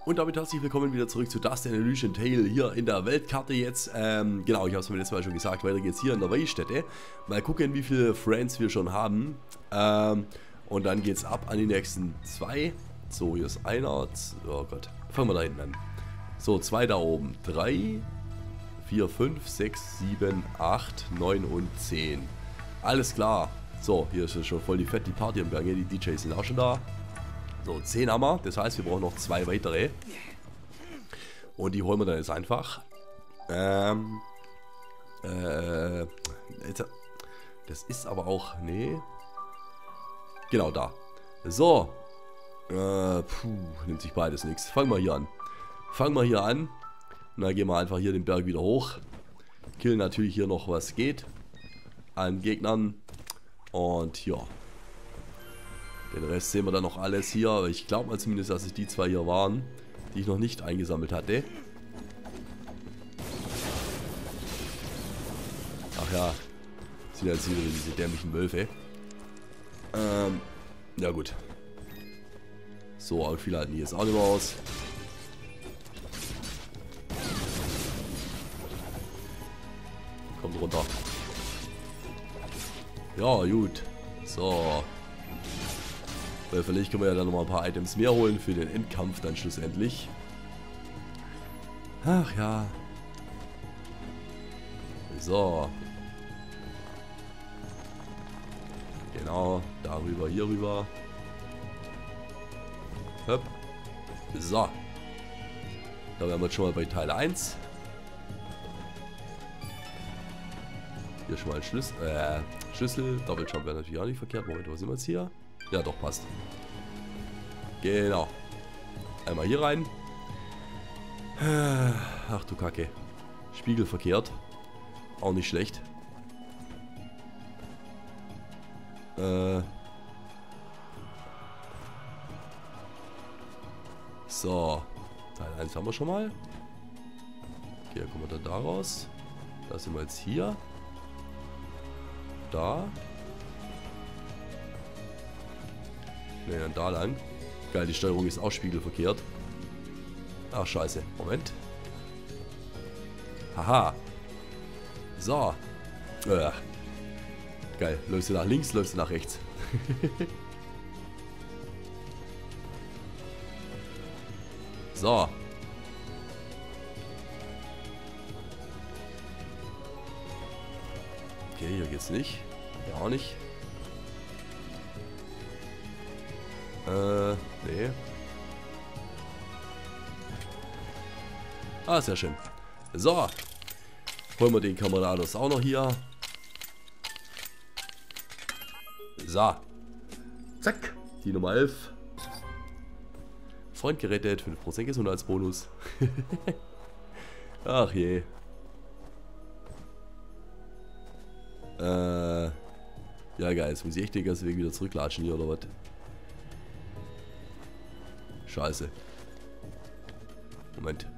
Und damit herzlich willkommen wieder zurück zu Dust and Elysian Tale hier in der Weltkarte jetzt. Genau, ich habe es mir letztes Mal schon gesagt, weiter geht's hier in der Weichstätte. Mal gucken, wie viele Friends wir schon haben. Und dann geht's ab an die nächsten zwei. So, hier ist einer. Oh Gott, fangen wir da hinten an. So, zwei da oben. 3, 4, 5, 6, 7, 8, 9 und 10. Alles klar. So, hier ist schon voll die fette Party im Gange. Die DJs sind auch schon da. So, 10 haben wir. Das heißt, wir brauchen noch 2 weitere. Und die holen wir dann jetzt einfach. Das ist aber auch... Nee. Genau, da. So. Nimmt sich beides nichts. Fangen wir hier an. Und dann gehen wir einfach hier den Berg wieder hoch. Killen natürlich hier noch, was geht. An Gegnern. Und ja. Den Rest sehen wir dann noch alles hier. Aber ich glaube mal zumindest, dass es die 2 hier waren, die ich noch nicht eingesammelt hatte. Ach ja. Sind jetzt wieder diese dämlichen Wölfe. Ja gut. So, aber viele halten die jetzt auch nicht mehr aus. Kommt runter. Ja, gut. So. Weil vielleicht können wir ja dann nochmal ein paar Items mehr holen für den Endkampf dann schlussendlich. Ach ja. So. Genau, darüber, hier rüber. Höpp. So. Da wären wir jetzt schon mal bei Teil 1. Hier schon mal ein Schlüssel. Double Jump wäre natürlich auch nicht verkehrt. Moment, wo sind wir jetzt hier? Ja, doch, passt. Genau. Einmal hier rein. Ach du Kacke. Spiegel verkehrt. Auch nicht schlecht. So. Teil 1 haben wir schon mal. Okay, dann kommen wir dann da raus. Da sind wir jetzt hier. Da. Ne, dann da lang. Geil, die Steuerung ist auch spiegelverkehrt. Ach, scheiße. Moment. Haha. So. Geil. Läufst du nach links, läufst du nach rechts. So. Okay, hier geht's nicht. Hier auch nicht. Nee. Ah, sehr schön. So. Holen wir den Kamerados auch noch hier. So. Zack. Die Nummer 11. Freund gerettet. 5% Gesundheitsbonus. Ach je. Ja geil. Jetzt muss ich echt den ganzen Weg wieder zurücklatschen hier oder was? Scheiße. Moment.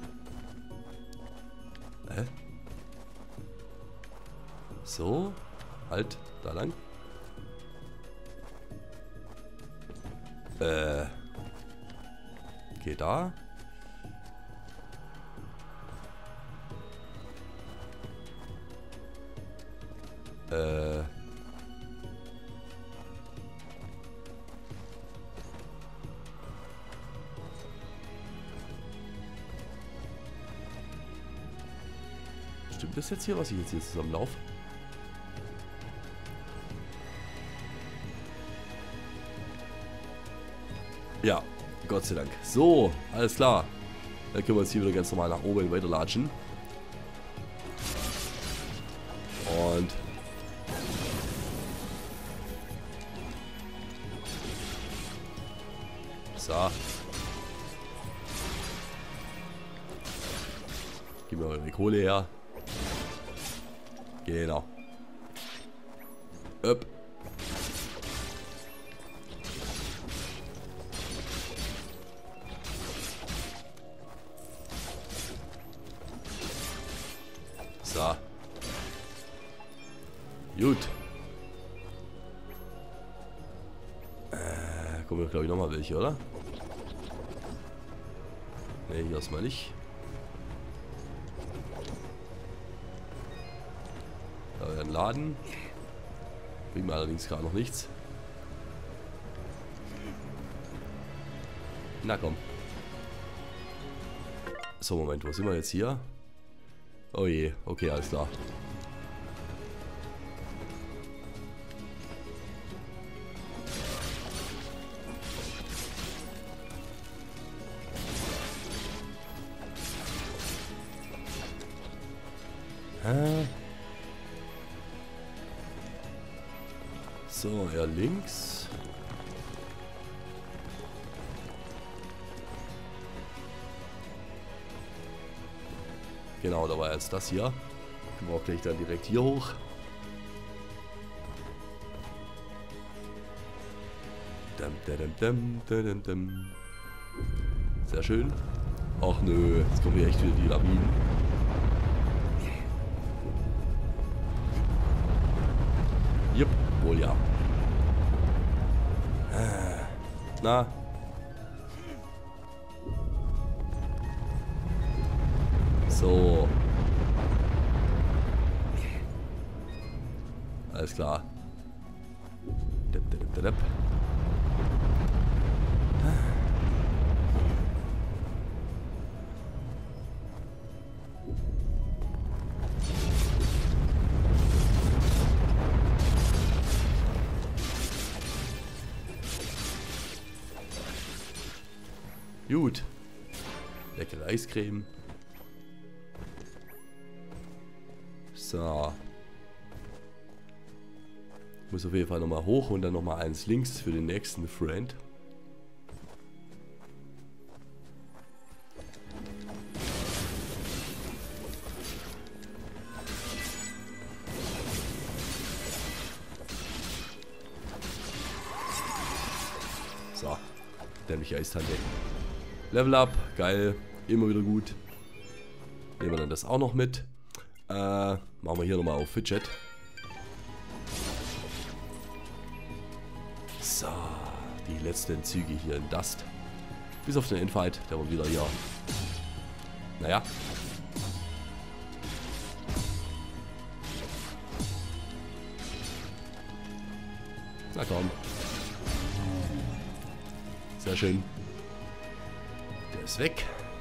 Hä? So. Halt. Da lang. Okay, da. Stimmt das jetzt hier, was ich jetzt hier zusammenlaufe? Ja, Gott sei Dank. So, alles klar. Dann können wir jetzt hier wieder ganz normal nach oben weiterlatschen. Und... So. Gib mir eure Kohle her. Genau. Upp. So. Gut. Kommen wir, glaube ich, nochmal welche, oder? Ne, hier erstmal nicht. Da wäre ein Laden. Bringt mir allerdings gerade noch nichts. Na komm. So, Moment, wo sind wir jetzt hier? Oh je, okay, alles klar. So, er links. Genau, da war jetzt das hier. Können wir auch gleich dann direkt hier hoch. Sehr schön. Ach nö, jetzt kommen hier echt wieder die Lawinen. Jupp, wohl ja. Na? So. Alles klar. Gut. Leckere Eiscreme. So. Ich muss auf jeden Fall nochmal hoch und dann nochmal eins links für den nächsten Friend. So. Dämliche Eistante. Level up. Geil. Immer wieder gut. Nehmen wir dann das auch noch mit. Machen wir hier nochmal auf Fidget. So, die letzten Züge hier in Dust. Bis auf den Infight, der war wieder hier. Naja. Na komm. Sehr schön. Der ist weg.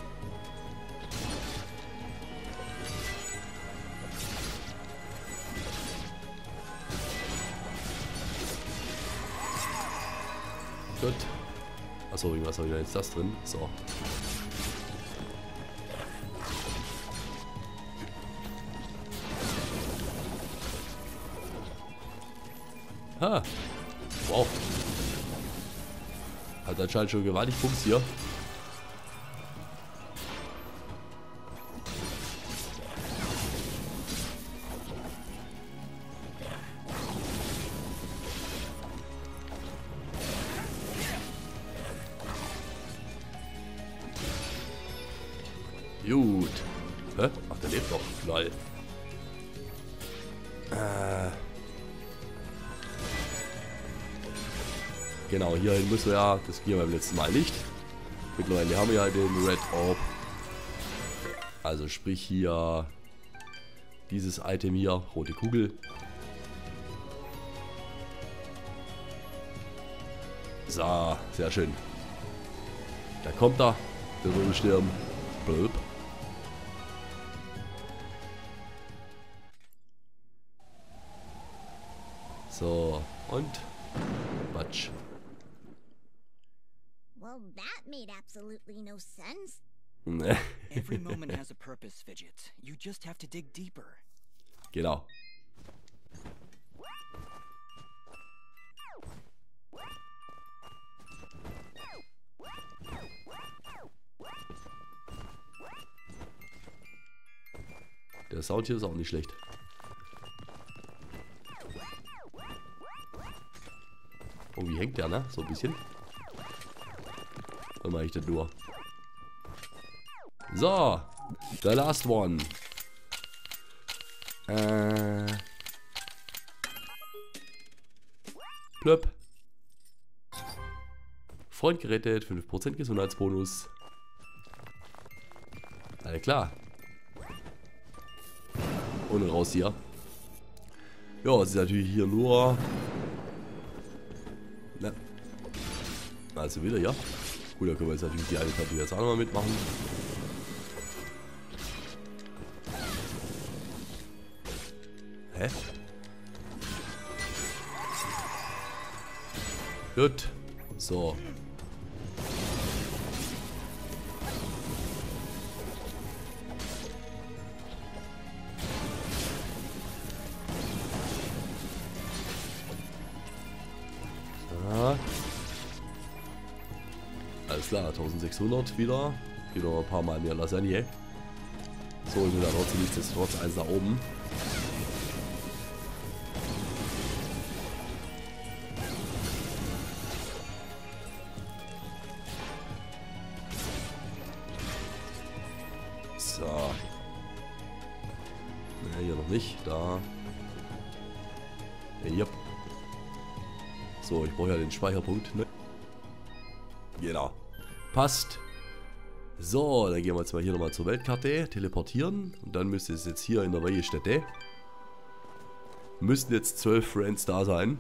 Gut. Achso, was habe ich da jetzt das drin? So. Ha. Wow. Hat anscheinend schon gewaltig Fuchs hier. Gut. Hä? Ach, der lebt noch. Lol. Genau, hierhin müssen wir ja. Das ging beim letzten Mal nicht. Mittlerweile haben wir ja den Red Orb. Also sprich hier dieses Item hier, rote Kugel. So, sehr schön. Da kommt er, der Wirbelsturm. Blöb. So, und Batsch. Well, that made absolutely no sense. Every moment has a purpose, Fidget. You just have to dig deeper. Genau. Der Sound hier ist auch nicht schlecht. Oh, wie hängt der, ne? So ein bisschen. Was mache ich denn nur? So, the last one. Plöpp. Freund gerettet, 5% Gesundheitsbonus. Alles klar. Und raus hier. Ja, es ist natürlich hier nur... Ne. Also wieder, ja. Gut, da können wir jetzt natürlich die eine Karte jetzt auch nochmal mitmachen. Hä? Gut. So. Alles klar, 1600 wieder. Geht noch ein paar Mal mehr Lasagne. So, ich will da trotzdem nichtsdestotrotz eins nach oben. So. Ne, hier noch nicht. Da. Yep. So, ich brauche ja den Speicherpunkt, ne? Genau. Passt. So, dann gehen wir jetzt mal hier nochmal zur Weltkarte. Teleportieren. Und dann müsste es jetzt hier in der Weihestätte. Müssten jetzt 12 Friends da sein.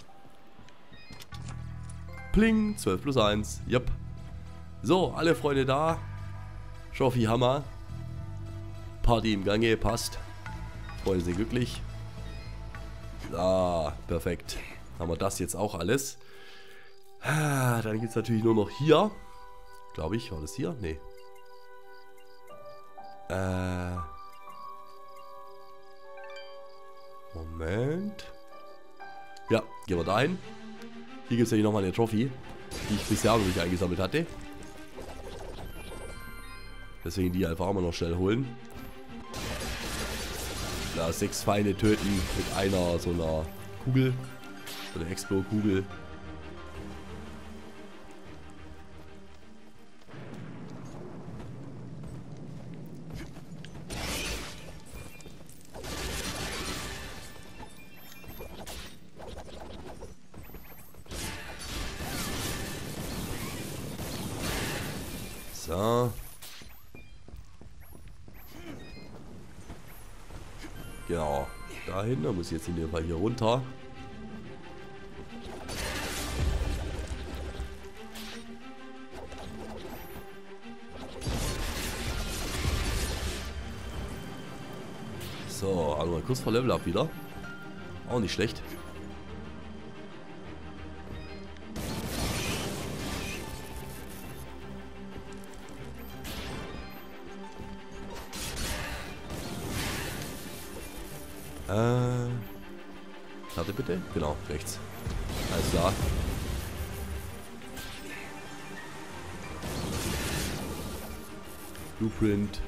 Pling. 12 plus 1. Yep. So, alle Freunde da. Trophy Hammer. Party im Gange. Passt. Freunde sind glücklich. Ah, perfekt. Haben wir das jetzt auch alles. Dann gibt es natürlich nur noch hier. Glaube ich, war das hier? Nee. Moment. Ja, gehen wir dahin. Hier gibt es ja nochmal eine Trophy, die ich bisher noch nicht eingesammelt hatte. Deswegen die einfach auch mal noch schnell holen. Ja, 6 Feinde töten mit einer so einer Kugel. So eine Explo-Kugel. So. Genau. Dahin, da muss ich jetzt in dem Fall hier runter. So, also mal kurz vor Level Up wieder. Auch nicht schlecht. Karte bitte? Genau, rechts. Alles klar. Blueprint.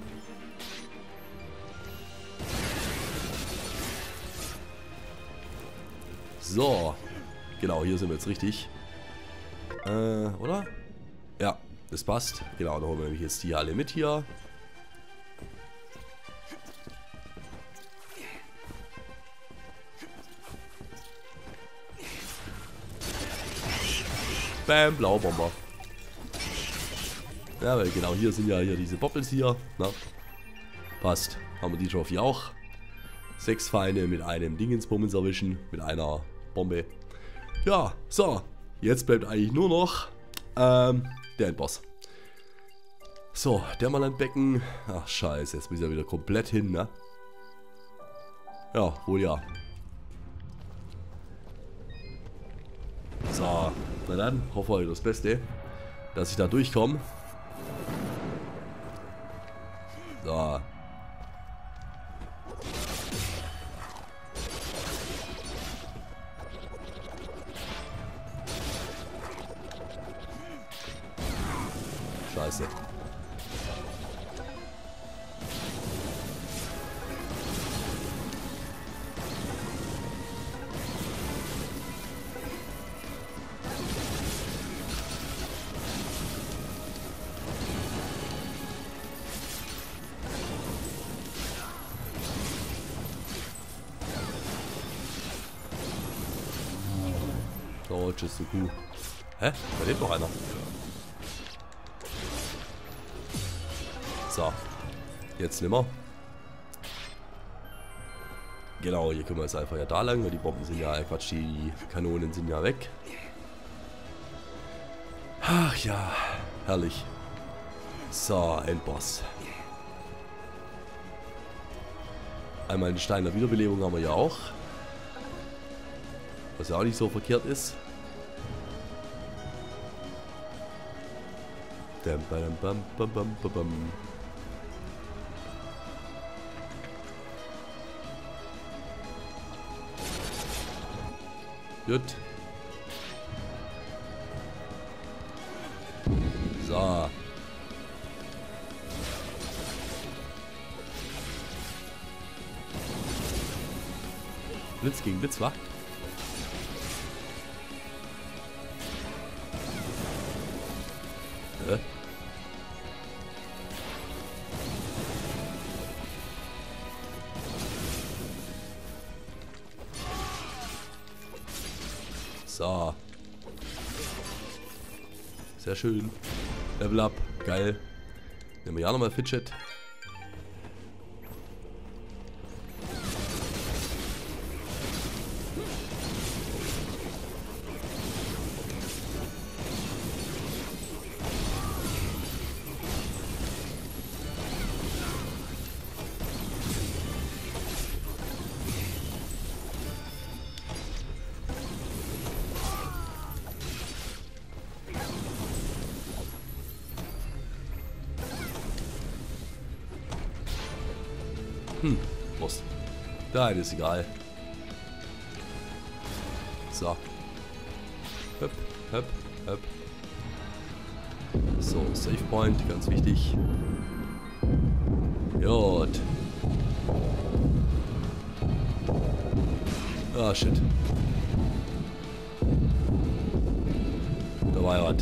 So. Genau, hier sind wir jetzt richtig. Oder? Ja, das passt. Genau, da holen wir nämlich jetzt die alle mit hier. Bam, Blaubomber. Ja, weil genau hier sind ja hier diese Bobbles hier. Na, passt. Haben wir die Trophy auch. 6 Feinde mit einem Dingensbummens erwischen. Mit einer Bombe. Ja, so. Jetzt bleibt eigentlich nur noch der Endboss. So, Dämmerlandbecken. Ach, scheiße. Jetzt muss ich ja wieder komplett hin, ne? Ja, wohl ja. So, na dann, hoffe ich das Beste, dass ich da durchkomme. So. Scheiße. Oh, tschüss, du Kuh. Hä? Da lebt noch einer. So. Jetzt nimmer. Genau, hier können wir jetzt einfach ja da lang, weil die Bomben sind ja, Quatsch, die Kanonen sind ja weg. Ach ja, herrlich. So, Endboss. Einmal den Stein der Wiederbelebung haben wir ja auch. Was ja auch nicht so verkehrt ist. Gut. So. Blitz gegen Blitz, wa? So. Sehr schön. Level up. Geil. Nehmen wir ja nochmal Fidget. Prost. Nein, ist egal. So. Höp, höp, höp. So, Save Point, ganz wichtig. Gut. Ah, shit. Da war ja was.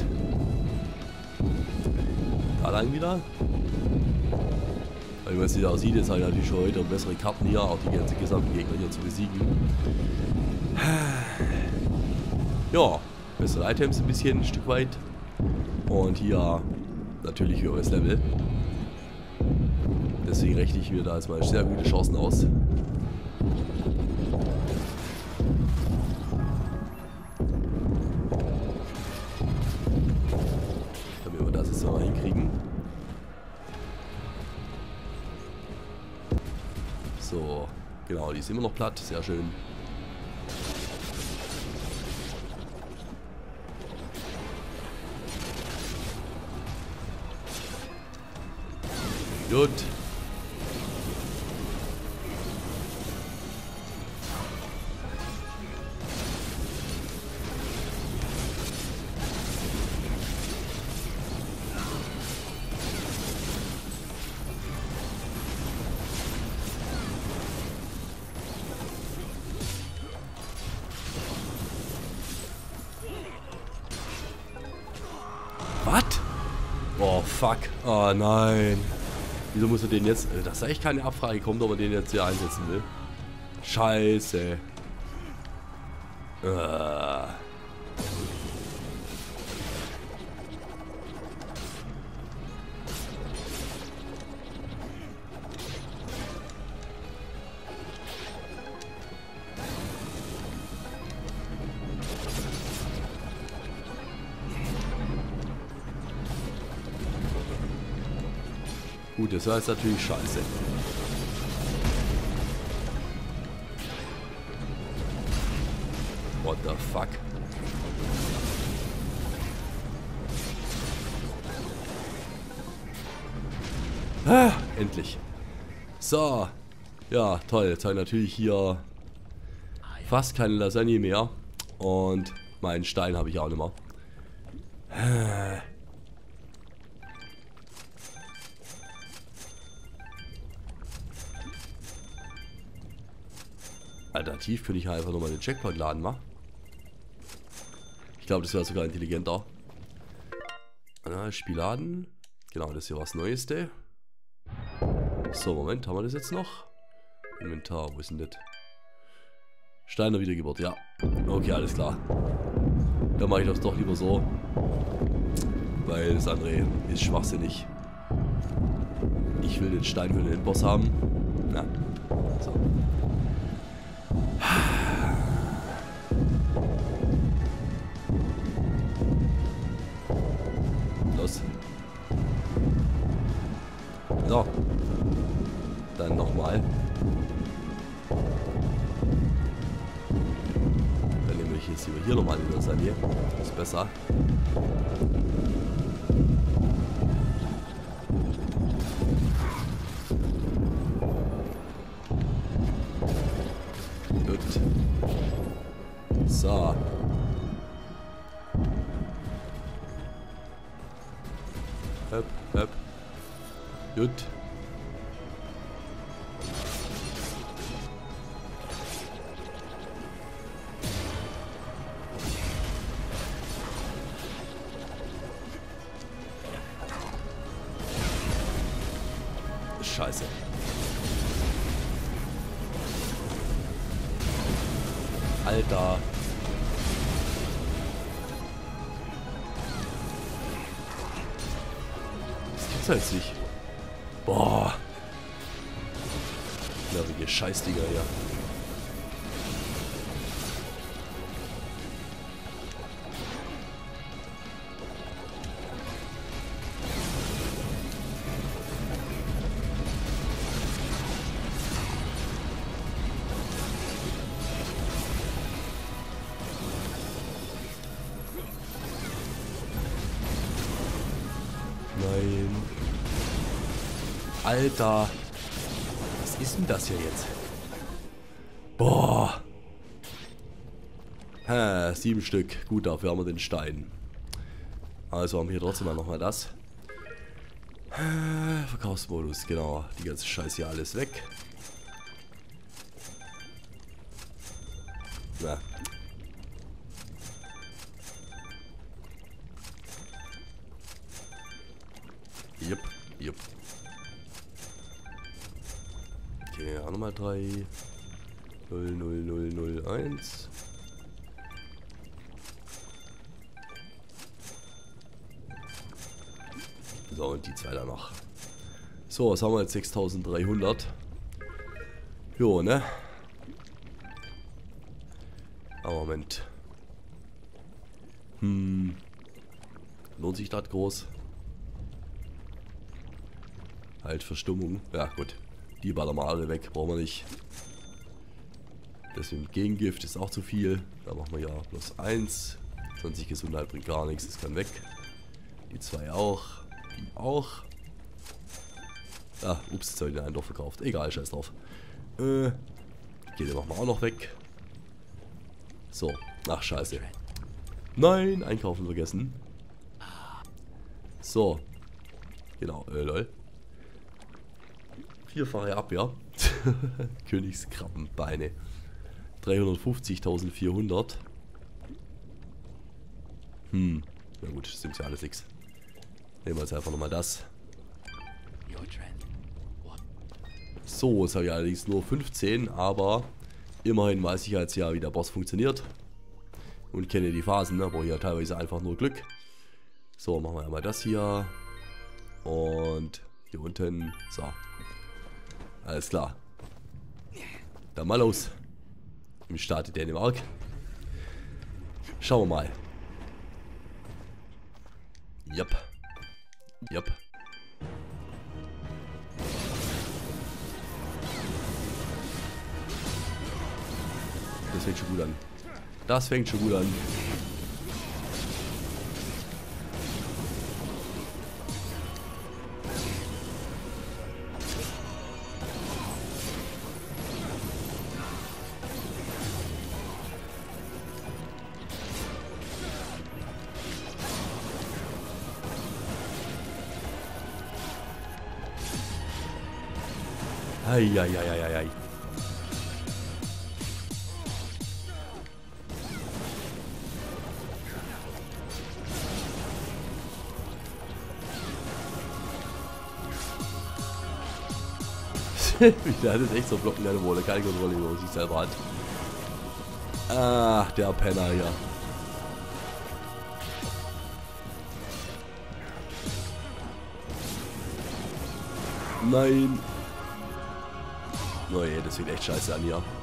Da lang wieder. Weil man es hier auch sieht, jetzt habe ich natürlich schon heute bessere Karten hier, auch die ganzen gesamten Gegner hier zu besiegen. Ja, bessere Items ein bisschen, ein Stück weit. Und hier natürlich höheres Level. Deswegen rechne ich mir da jetzt mal sehr gute Chancen aus. Damit wir das jetzt mal hinkriegen. So, genau, die ist immer noch platt, sehr schön. Gut. Was? Oh, fuck. Oh, nein. Wieso muss er den jetzt... Das ist echt keine Abfrage kommt, ob er den jetzt hier einsetzen will. Scheiße. Gut, das war jetzt natürlich scheiße. What the fuck? Ah, endlich. So. Ja, toll. Jetzt habe ich natürlich hier fast keine Lasagne mehr. Und meinen Stein habe ich auch nicht mehr. Alternativ könnte ich halt einfach nochmal den Checkpoint laden, wa? Ich glaube, das wäre sogar intelligenter. Spiel laden. Genau, das hier war das Neueste. So, Moment, haben wir das jetzt noch? Inventar, wo ist denn das? Stein der Wiedergeburt, ja. Okay, alles klar. Dann mache ich das doch lieber so. Weil das andere ist schwachsinnig. Ich will den Stein für den Boss haben. Na, so. Los. So. Dann nochmal. Dann nehme ich jetzt hier nochmal in der Seite. Das ist besser. Gut. So. Höp, höp. Gut. Scheiße. Alter. Das gibt's halt nicht. Boah. Nervige Scheißdinger hier. Nein. Alter. Was ist denn das hier jetzt? Boah. 7 Stück. Gut, dafür haben wir den Stein. Also haben wir hier trotzdem mal nochmal das. Verkaufsmodus, genau. Die ganze Scheiße hier alles weg. Na. Jupp, jupp. Okay, auch nochmal 3. 0, 0, 0, 0, 1. So, und die 2 da noch. So, was haben wir jetzt? 6300. Jo, ne? Aber Moment. Lohnt sich das groß? Halt Verstummung. Ja, gut. Die ballern wir alle weg. Brauchen wir nicht. Das mit Gegengift ist auch zu viel. Da machen wir ja plus 1. 20 Gesundheit bringt gar nichts. Das kann weg. Die 2 auch. Die auch. Ah, ups, jetzt habe ich den einen doch verkauft. Egal, scheiß drauf. Okay, den machen wir auch noch weg. So. Ach, scheiße. Nein, einkaufen vergessen. So. Genau, lol. 4-fache Abwehr. Königskrabbenbeine. 350.400. Na gut, stimmt ja alles nix. Nehmen wir jetzt einfach nochmal das. So, jetzt habe ich allerdings nur 15, aber immerhin weiß ich jetzt ja, wie der Boss funktioniert. Und kenne die Phasen, ne? Aber hier teilweise einfach nur Glück. So, machen wir einmal das hier. Und hier unten. So. Alles klar. Dann mal los. Im Staat Dänemark. Schauen wir mal. Jupp. Jupp. Das fängt schon gut an. Das fängt schon gut an. Eieieiei. Der hat jetzt echt so Blocken, wo er keine Kontrolle über sich selber hat. Ach, der Penner hier. Nein. Oh je, das sieht echt scheiße an hier.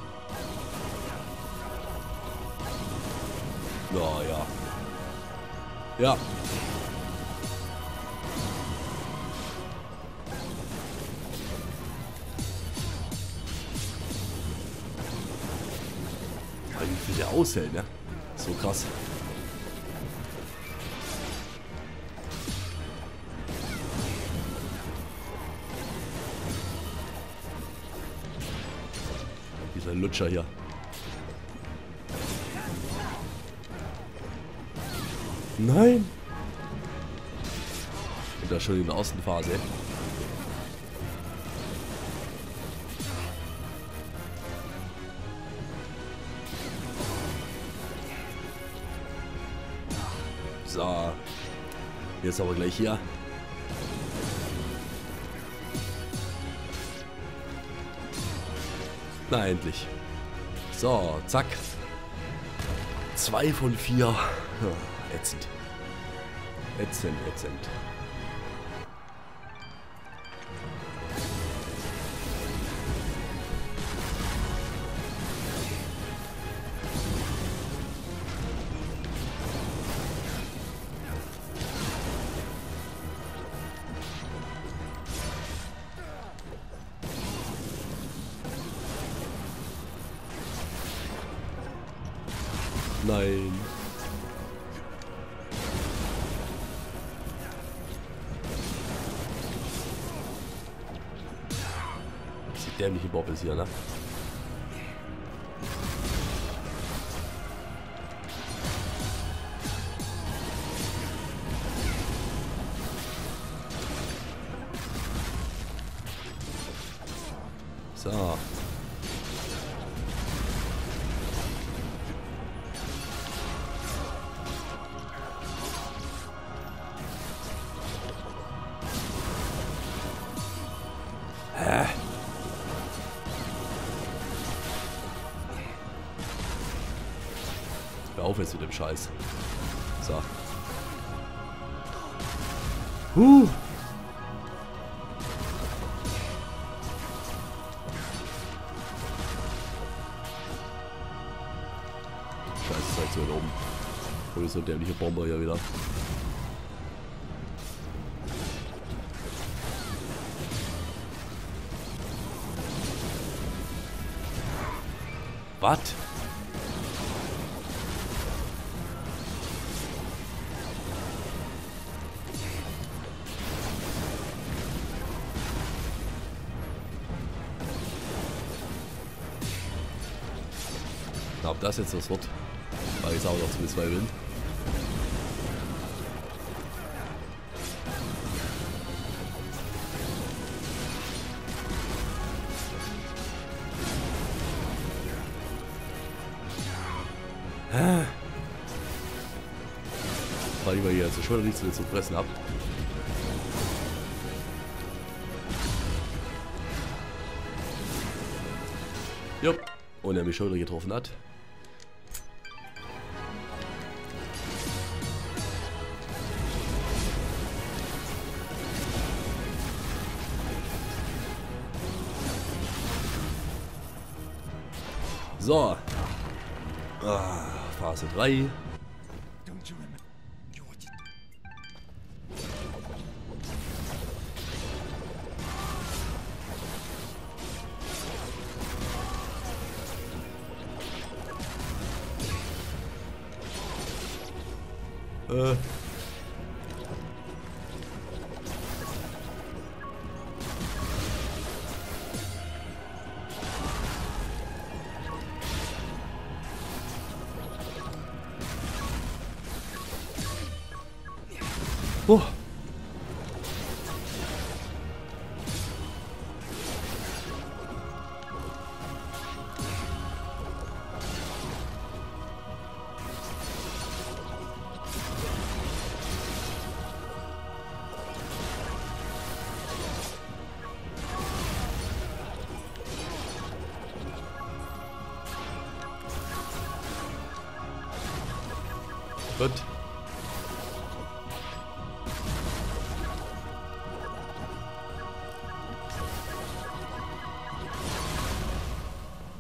Oh ja. Ja. Wie viel der aushält, ne? So krass. Dieser Lutscher hier. Nein! Und das schon in der ersten Phase. So. Jetzt aber gleich hier. Na, endlich. So, zack. 2 von 4. Ja, ätzend. Ätzend, ätzend. Nein. Diese dämliche Bobbels hier, ne? So. Hör auf jetzt mit dem Scheiß. So. Scheiße, seid so weit oben. Wo ist so ein dämlicher Bomber hier wieder? Was? Ob das jetzt was wird, war ich auch noch zu bezweifeln. Weil ich mal hier jetzt schon nichts mehr zu fressen habe. Jupp. Und er mich schon wieder getroffen hat. So. Phase 3. Oh. Gut.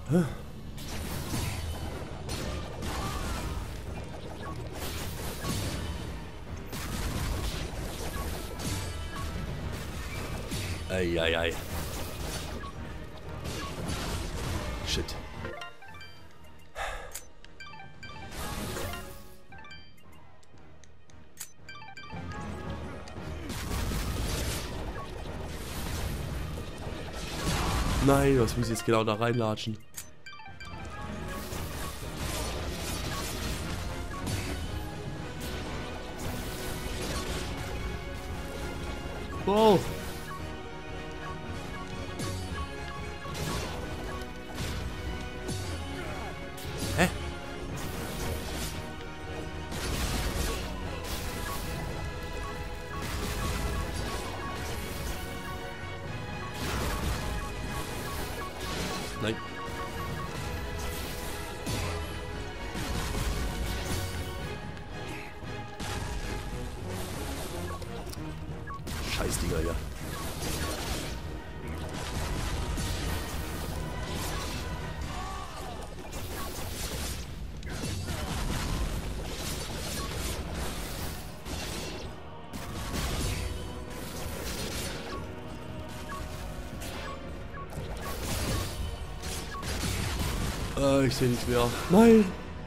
Eieiei. Shit. Nein, was muss ich jetzt genau da reinlatschen? Wow. Hä? Nein. Scheißdinger hier. Ich sehe nichts mehr. Nein!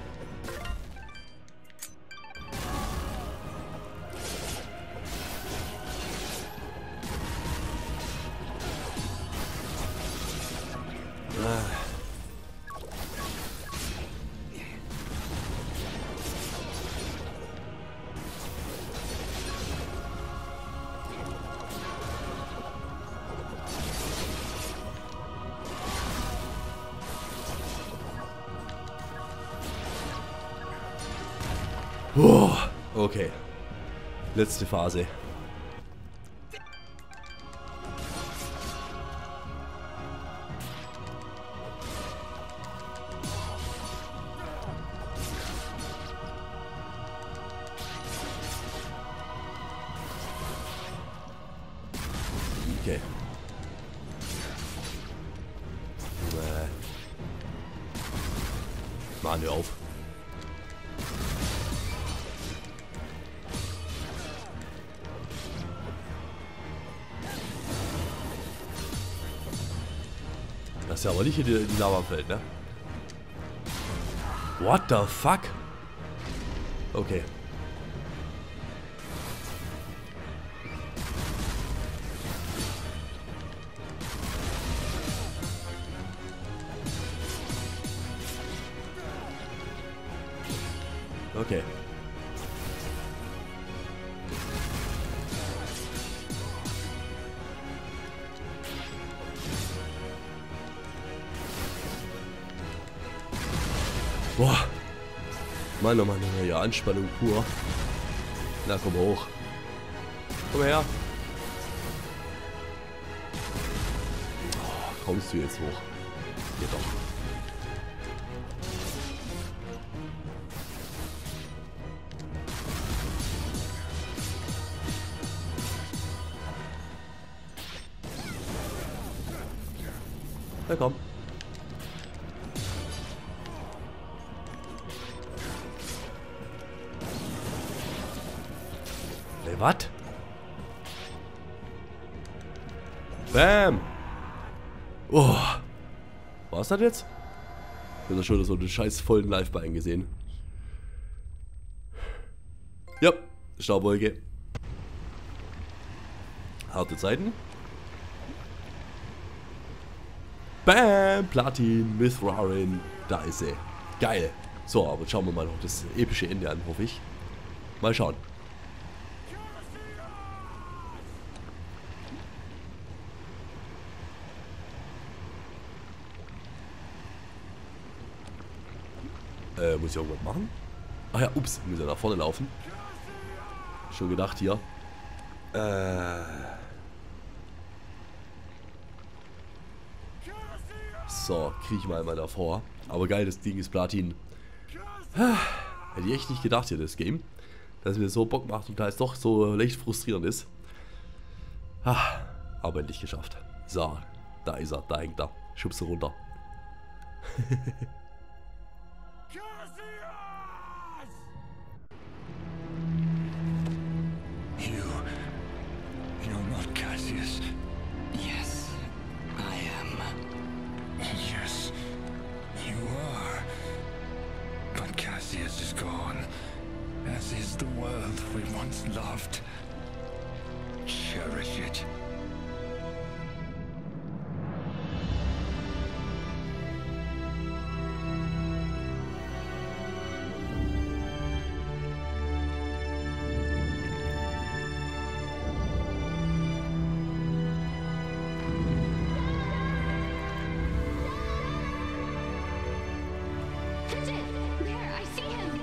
Oh, okay. Letzte Phase. Okay. Mann, hör auf. Das ist ja aber nicht in die Lava fällt, ne? What the fuck? Okay. Okay. Boah. Mann, oh Mann, ja, Anspannung pur. Na, komm hoch. Komm her. Oh, kommst du jetzt hoch? Geht doch. Na komm. Ey, was? Bam! Oh! Was das jetzt? Ich hab da schon so einen scheiß vollen Live-Bein gesehen. Ja, Staubwolke. Harte Zeiten. Bam! Platin, Mithrarin. Da ist sie. Geil. So, aber schauen wir mal noch das epische Ende an, hoffe ich. Mal schauen. Muss ich irgendwas machen? Ach ja, ups, muss ja nach vorne laufen. Schon gedacht hier. So, kriege ich mal davor. Aber geil, das Ding ist Platin. Hätte ich echt nicht gedacht hier, das Game. Dass es mir so Bock macht und da es doch so leicht frustrierend ist. Aber endlich geschafft. So, da ist er, da hängt er. Schubse runter. You're not Cassius. Yes, I am. Yes, you are. But Cassius is gone, as is the world we once loved. Cherish it. There, I see him.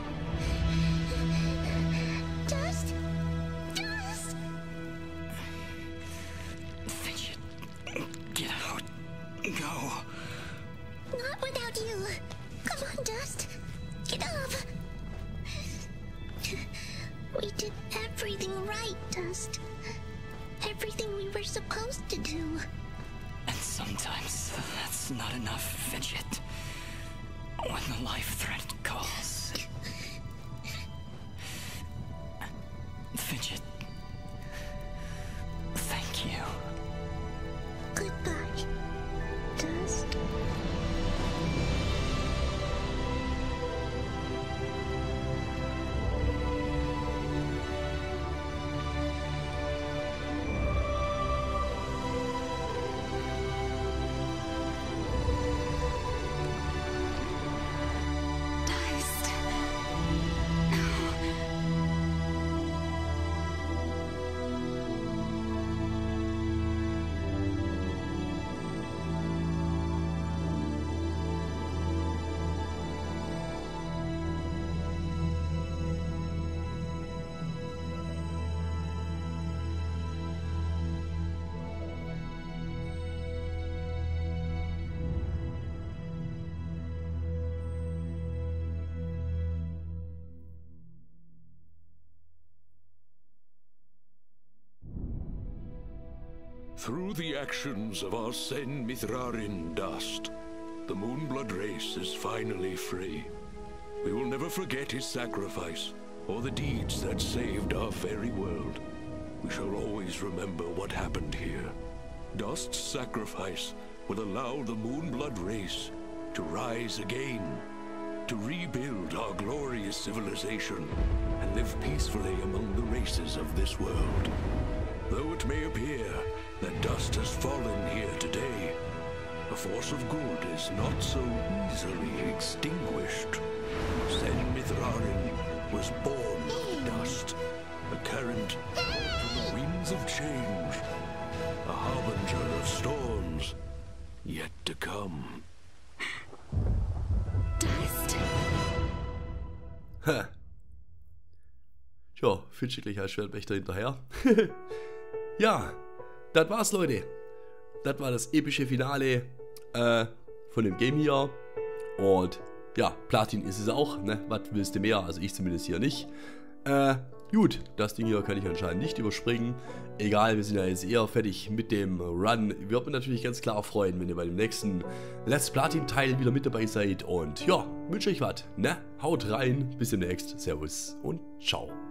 Dust? Dust! Fidget, get out. Go. Not without you. Come on, Dust. Get up. We did everything right, Dust. Everything we were supposed to do. And sometimes that's not enough, Fidget. When the life threat calls. Fidget. Thank you. Goodbye, Dust. Dust. Through the actions of our Sen Mithrarin Dust, the Moonblood race is finally free. We will never forget his sacrifice, or the deeds that saved our very world. We shall always remember what happened here. Dust's sacrifice will allow the Moonblood race to rise again, to rebuild our glorious civilization, and live peacefully among the races of this world. Though it may appear that Dust has fallen here today, a force of good is not so easily extinguished. Sen Mithrarin was born of dust, a current from the winds of change, a harbinger of storms yet to come. Dust. Ha. Tja, Fidget gleich als Schwertwächter hinterher. Ja, das war's, Leute. Das war das epische Finale von dem Game hier. Und ja, Platin ist es auch, ne? Was willst du mehr? Also ich zumindest hier nicht. Gut, das Ding hier kann ich anscheinend nicht überspringen. Egal, wir sind ja jetzt eher fertig mit dem Run. Würde mich natürlich ganz klar freuen, wenn ihr bei dem nächsten Let's Platin Teil wieder mit dabei seid. Und ja, wünsche euch was, ne? Haut rein, bis demnächst. Servus und ciao.